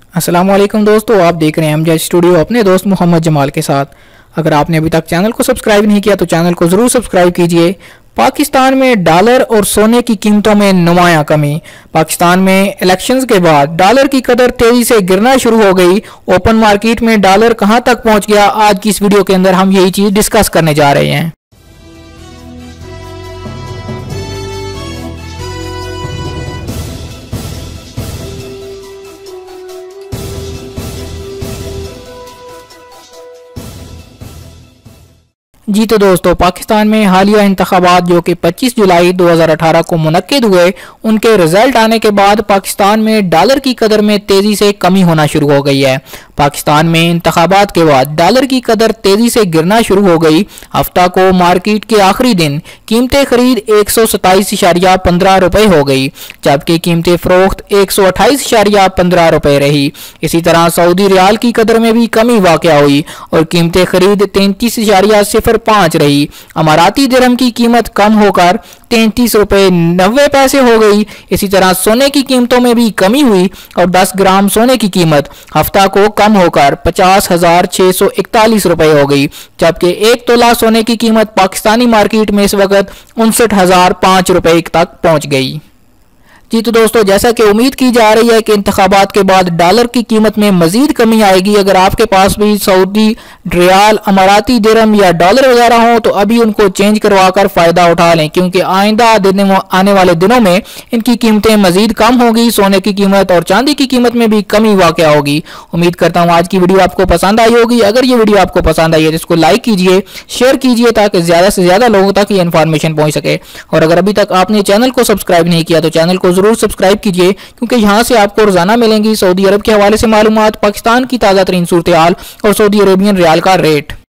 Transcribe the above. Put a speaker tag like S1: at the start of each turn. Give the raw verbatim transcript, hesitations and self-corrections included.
S1: अस्सलामुअलैकुम दोस्तों, आप देख रहे हैं एमजे स्टूडियो अपने दोस्त मोहम्मद जमाल के साथ। अगर आपने अभी तक चैनल को सब्सक्राइब नहीं किया तो चैनल को ज़रूर सब्सक्राइब कीजिए। पाकिस्तान में डॉलर और सोने की कीमतों में नुमायां कमी। पाकिस्तान में इलेक्शंस के बाद डॉलर की कदर तेजी से गिरना शुरू हो गई। ओपन मार्केट में डॉलर कहां तक पहुंच गया, आज की इस वीडियो के अंदर हम यही चीज़ डिस्कस करने जा रहे हैं। जी तो दोस्तों, पाकिस्तान में हालिया इंतखाबात जो कि पच्चीस जुलाई दो हज़ार अठारह को मुनक्किद हुए, उनके रिजल्ट आने के बाद पाकिस्तान में डॉलर की कदर में तेजी से कमी होना शुरू हो गई है। पाकिस्तान में इंतखाबात के बाद डॉलर की कदर तेजी से गिरना शुरू हो गई। हफ्ता को मार्केट के आखिरी दिन कीमतें खरीद एक सौ सताईस इशारिया पंद्रह रुपए हो गई, जबकि कीमतें फरोख्त एक सौ अट्ठाईस इशारिया पंद्रह रुपए रही। इसी तरह सऊदी रियाल की कदर में भी कमी वाक़या हुई और कीमतें खरीद तैंतीस इशारिया सिफर पाँच रही। अमाराती दिरहम की कीमत कम होकर तैंतीस रुपए नब्बे पैसे हो गई। इसी तरह सोने की कीमतों में भी कमी हुई और दस ग्राम सोने की कीमत हफ्ता को कम होकर पचास हजार छह सौ इकतालीस रुपए हो गई, जबकि एक तोला सोने की कीमत पाकिस्तानी मार्केट में इस वक्त उनसठ हजार पाँच रुपए तक पहुंच गई। जी तो दोस्तों, जैसा कि उम्मीद की जा रही है कि इंतखाबात के बाद डॉलर की कीमत में मजीद कमी आएगी। अगर आपके पास भी सऊदी रियाल, अमाराती दिरहम या डॉलर वगैरह हो तो अभी उनको चेंज करवा कर फ़ायदा उठा लें, क्योंकि आइंदा दिन आने वाले दिनों में इनकी कीमतें मजीद कम होगी। सोने की कीमत और चांदी की कीमत में भी कमी वाक़या होगी। उम्मीद करता हूँ आज की वीडियो आपको पसंद आई होगी। अगर ये वीडियो आपको पसंद आई है तो इसको लाइक कीजिए, शेयर कीजिए, ताकि ज़्यादा से ज़्यादा लोगों तक ये इन्फॉर्मेशन पहुँच सके। और अगर अभी तक आपने चैनल को सब्सक्राइब नहीं किया तो चैनल को जरूर सब्सक्राइब कीजिए, क्योंकि यहाँ से आपको रोजाना मिलेंगी सऊदी अरब के हवाले से मालूमात, पाकिस्तान की ताज़ा तरीन सूरत हाल और सऊदी अरेबियन रियाल का रेट।